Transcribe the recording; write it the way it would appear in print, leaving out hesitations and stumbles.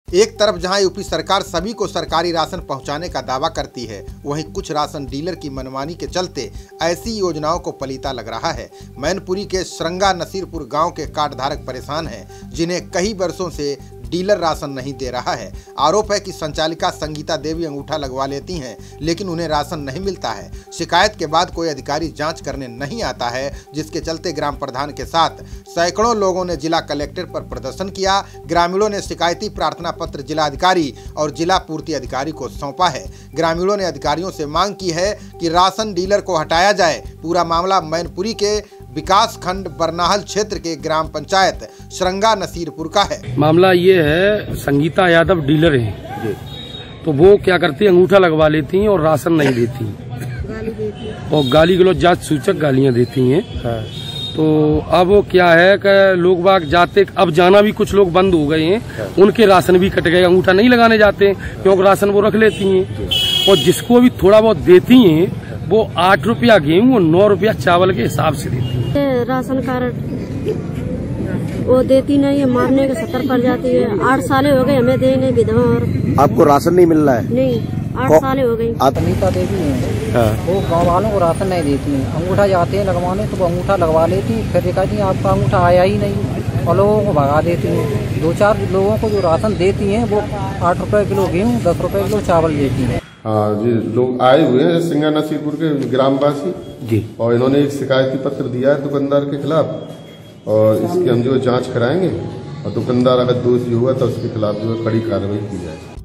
एक तरफ जहां यूपी सरकार सभी को सरकारी राशन पहुंचाने का दावा करती है, वहीं कुछ राशन डीलर की मनमानी के चलते ऐसी योजनाओं को पलीता लग रहा है। मैनपुरी के श्रृंगा नसीरपुर गांव के कार्ड धारक परेशान हैं, जिन्हें कई वर्षों से डीलर राशन नहीं दे रहा है। आरोप है कि संचालिका संगीता देवी अंगूठा लगवा लेती हैं, लेकिन उन्हें राशन नहीं मिलता है। शिकायत के बाद कोई अधिकारी जांच करने नहीं आता है, जिसके चलते ग्राम प्रधान के साथ सैकड़ों लोगों ने जिला कलेक्टर पर प्रदर्शन किया। ग्रामीणों ने शिकायती प्रार्थना पत्र जिलाधिकारी और जिला पूर्ति अधिकारी को सौंपा है। ग्रामीणों ने अधिकारियों से मांग की है कि राशन डीलर को हटाया जाए। पूरा मामला मैनपुरी के विकास खंड बरनाहल क्षेत्र के ग्राम पंचायत श्रृंगा नसीरपुर का है। मामला ये है, संगीता यादव डीलर हैं, तो वो क्या करती है, अंगूठा लगवा लेती हैं और राशन नहीं देती और गाली गलौज जात सूचक गालियां देती हैं। तो अब क्या है कि लोग बाग जाते, अब जाना भी कुछ लोग बंद हो गए हैं, उनके राशन भी कट गए, अंगूठा नहीं लगाने जाते हैं क्योंकि राशन वो रख लेती हैं। और जिसको भी थोड़ा बहुत देती हैं वो 8 रुपया गेहूँ और 9 रुपया चावल के हिसाब से देती है। राशन कार्ड वो देती नहीं है, मारने के 70 पड़ जाती है। 8 साल हो गए हमें देने विधवा। और आपको राशन नहीं मिल रहा है? नहीं, 8 साल हो गई। संगीता देवी है, वो गाँव वालों को राशन नहीं देती है। अंगूठा जाते हैं लगवाने तो वो अंगूठा लगवा लेती, फिर कहती है आपका अंगूठा आया ही नहीं और लोगों को भगा देती है। 2-4 लोगों को जो राशन देती हैं वो 8 रुपए किलो गेहूँ, 10 रुपए किलो चावल देती है। हाँ जी, लोग आए हुए हैं श्रृंगा नसीरपुर के ग्रामवासी जी, और इन्होंने एक शिकायती पत्र दिया है दुकानदार के खिलाफ, और इसकी हम जो जांच कराएंगे और दुकानदार अगर दोषी हुआ तो उसके खिलाफ जो है कड़ी कार्रवाई की जाए।